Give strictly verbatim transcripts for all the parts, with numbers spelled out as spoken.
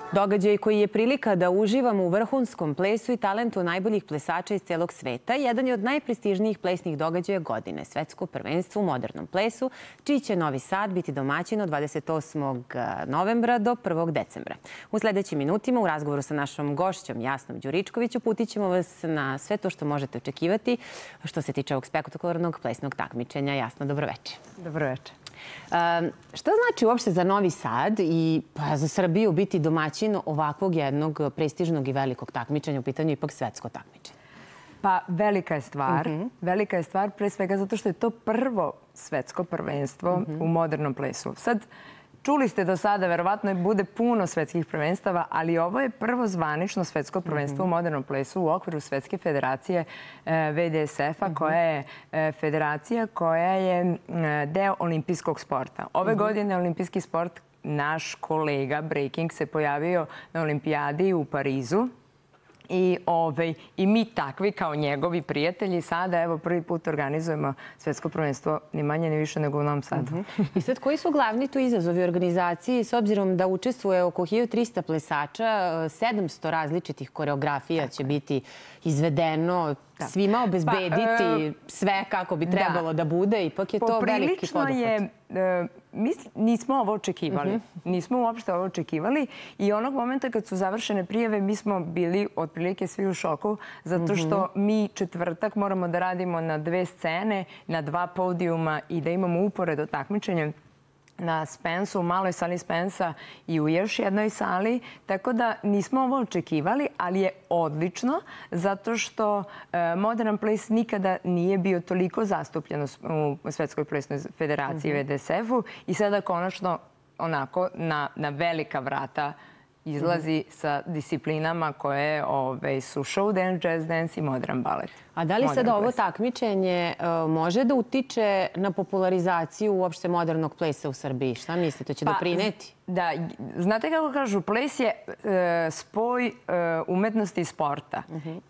Događaj koji je prilika da uživamo u vrhunskom plesu i talentu najboljih plesača iz celog sveta, jedan je od najprestižnijih plesnih događaja godine, Svetsko prvenstvo u modernom plesu, čiji će Novi Sad biti domaćin od dvadeset osmog novembra do prvog decembra. U sledećim minutima u razgovoru sa našom gošćom Jasnom Đuričković uputit ćemo vas na sve to što možete očekivati što se tiče ovog spektakularnog plesnog takmičenja. Jasno, dobroveče. Dobroveče. Šta znači uopšte za Novi Sad i za Srbiju biti domaćin ovakvog jednog prestižnog i velikog takmičenja, u pitanju ipak svetsko takmičenje? Pa velika je stvar. Velika je stvar pre svega zato što je to prvo svetsko prvenstvo u modernom plesu. Sad, čuli ste do sada, verovatno bude puno svetskih prvenstava, ali ovo je prvo zvanično svetsko prvenstvo u modernom plesu u okviru Svetske federacije V D S F-a, koja je federacija koja je deo olimpijskog sporta. Ove godine olimpijski sport, naš kolega breaking se pojavio na olimpijadi u Parizu. I, ovaj, I mi takvi kao njegovi prijatelji sada evo prvi put organizujemo svetsko prvenstvo ni manje ni više nego u Novom Sadu. I sad koji su glavni tu izazovi organizaciji s obzirom da učestvuje oko hiljadu trista plesača, sedamsto različitih koreografija će biti izvedeno, svima obezbediti sve kako bi trebalo da bude, ipak je to veliki poduhvat. Mi nismo ovo očekivali. Nismo uopšte ovo očekivali i onog momenta kad su završene prijave mi smo bili otprilike svi u šoku zato što mi četvrtak moramo da radimo na dve scene, na dva podijuma i da imamo uporedo takmičenje na Spensu, u maloj sali Spensa i u još jednoj sali. Tako da nismo ovo očekivali, ali je odlično zato što modern ples nikada nije bio toliko zastupljen u Svetskoj plesnoj federaciji V D S F-u i sada konačno onako na velika vrata izlazi sa disciplinama koje su show dance, jazz dance i modern balet. A da li sad ovo takmičenje može da utiče na popularizaciju uopšte modernog plesa u Srbiji? Šta mislite, će doprineti? Da, znate kako kažu, ples je spoj umetnosti i sporta.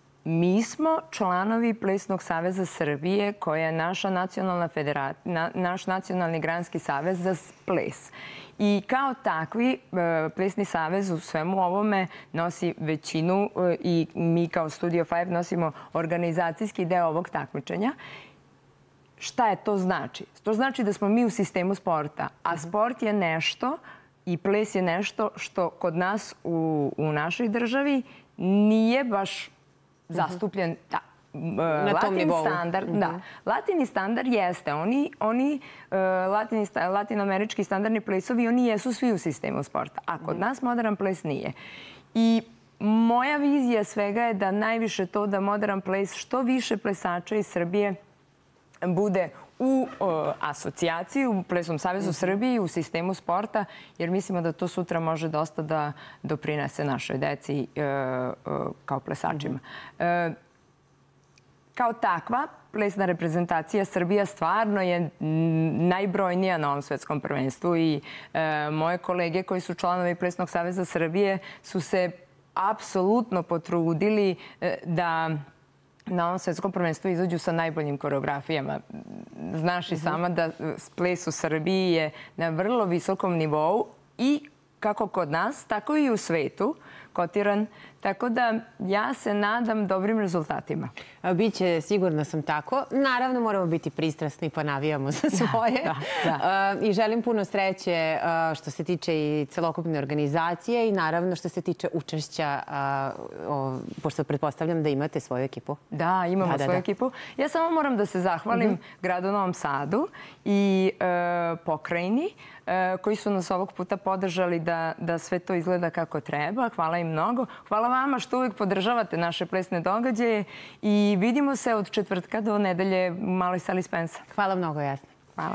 Mi smo članovi Plesnog saveza Srbije, koja je naša nacionalna federacija, naš nacionalni granski savez za ples. I kao takvi, Plesni savez u svemu ovome nosi većinu i mi kao Studio Five nosimo organizacijski deo ovog takmičenja. Šta je to znači? To znači da smo mi u sistemu sporta, a sport je nešto i ples je nešto što kod nas u našoj državi nije baš zastupljen. Na tom nivou. Da. Latini standard jeste. Oni, latinoamerički standardni plesovi, oni jesu svi u sistemu sporta. A kod nas modern ples nije. I moja vizija svega je da najviše to da modern ples, što više plesača iz Srbije bude u asocijaciji, u Plesnom savezu Srbije, u sistemu sporta, jer mislimo da to sutra može dosta da doprinese našoj deci kao plesačima. Kao takva, plesna reprezentacija Srbija stvarno je najbrojnija na ovom svetskom prvenstvu i moje kolege koji su članovi Plesnog saveza Srbije su se apsolutno potrudili da na ovom svetskom prvenstvu izađu sa najboljim koreografijama. Znaš i sama da ples u Srbiji je na vrlo visokom nivou i kako kod nas, tako i u svetu kotiran. Tako da ja se nadam dobrim rezultatima. Biće, sigurno sam tako. Naravno, moramo biti pristrasni pa navijamo za svoje. I želim puno sreće što se tiče i celokupne organizacije i naravno što se tiče učešća, pošto pretpostavljam da imate svoju ekipu. Da, imamo svoju ekipu. Ja samo moram da se zahvalim gradu Novom Sadu i pokrajini koji su nas ovog puta podržali da sve to izgleda kako treba. Hvala im mnogo. Hvala vama što uvijek podržavate naše plesne događaje i vidimo se od četvrtka do nedelje u maloj sali Spensa. Hvala mnogo, Jasna.